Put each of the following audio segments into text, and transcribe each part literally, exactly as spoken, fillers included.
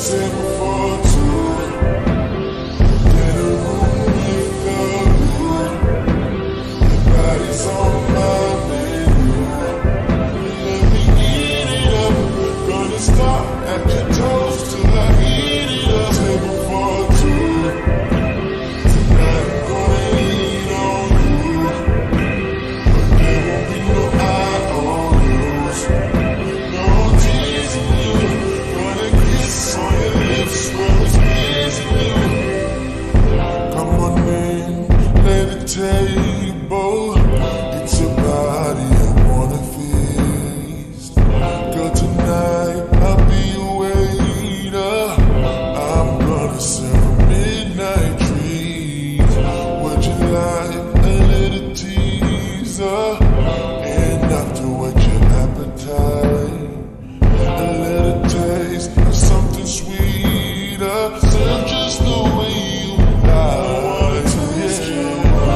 table for two. Get a room with the view. Your body's on my menu. Let me eat it up. Gonna stop at your toes till I eat it up. Table for two. Tonight I'm gonna eat on you, but there won't be no eye on yours. No teasing you. Gonna kiss on your lips where it's pleasing you. Come on in, let it table. It's your body I wanna feast. Girl, tonight I'll be your waiter. I'm gonna serve a midnight treat. Would you like a little teaser? And afterward your appetite, a little taste of something sweeter than just the way you lie. Yeah.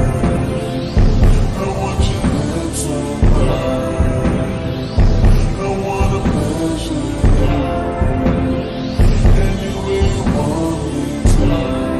I want your lips on mine. I wanna pleasure you any way you want me to.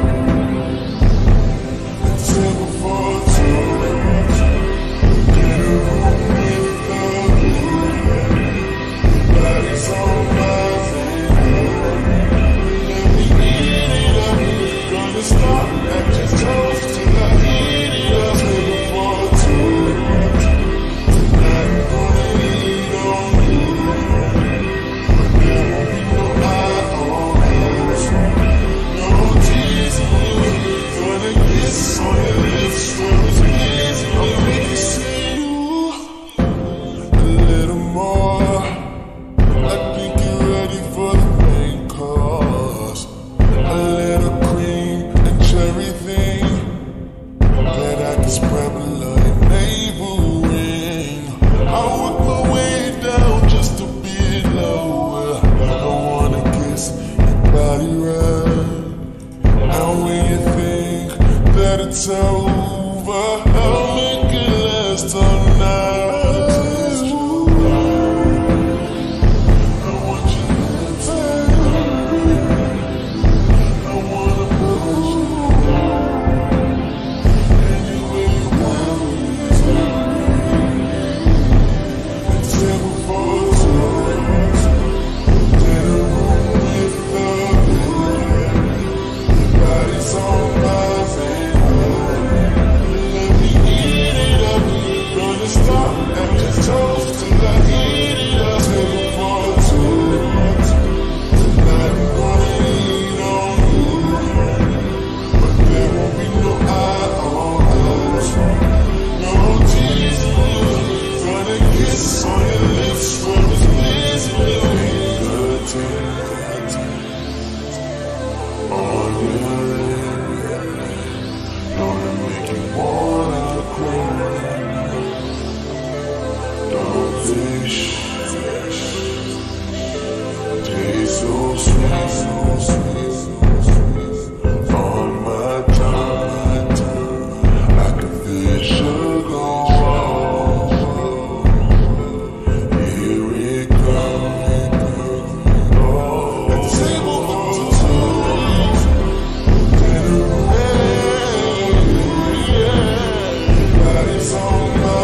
A table for two. Get a room with the view. Your body's on my menu. Let me eat it up. Gonna stop at your toes till I eat it up. Table for two. Tonight I'm gonna eat on you, but there won't be no eye on yours. No teasing you. Gonna kiss on your lips where it's pleasing you. Let me see you a little more. I think you're ready for the main course. A little cream and cherry thing that I can spread below your navel ring. I'll work my way down just a bit lower. I wanna kiss your body right. And when you think that it's over, I'll make it last all night. I want your lips on mine. I wanna push you any way you want me to. A table for two. Get a room with the view. Your body's on my menu. Let me eat it up. Gonna stop at your toes till I eat it up. Table for two. Tonight I'm gonna eat on you, but there won't be no eye on yours. No teasing you. Gonna kiss on your lips where it's pleasing you. Good taste on your lips. Gonna make you wanna cry. Don't wish. Taste so sweet, so sweet. On my tongue, I can feel your sugar roll. Here it comes. Oh, at the table for two. Get a room, yeah. Body's on my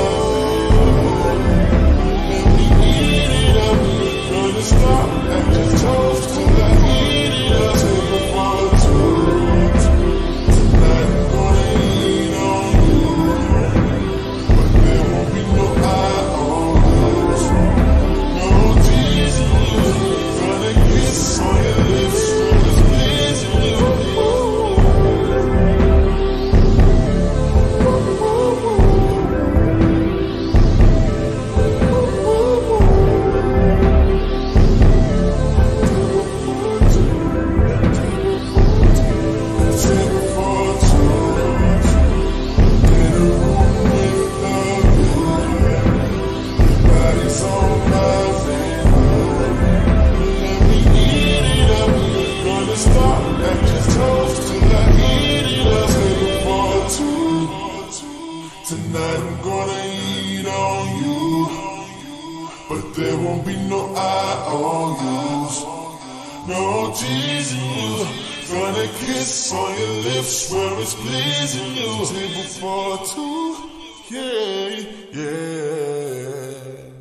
let me eat it up. Gonna stop at your toes till I eat it up. Table for two. Tonight I'm gonna eat on you, but there won't be no eye on yours. No teasing you. Gonna kiss on your lips where it's pleasing you. Table for two. Get a room with the view. Your body's on my menu. Let me eat it up. Gonna stop at your toes till I eat it up. Table for two. Tonight I'm gonna eat on you, but there won't be no eye on yours. no teasing you. Gonna kiss on your lips where it's pleasing you. Table for two, yeah, yeah.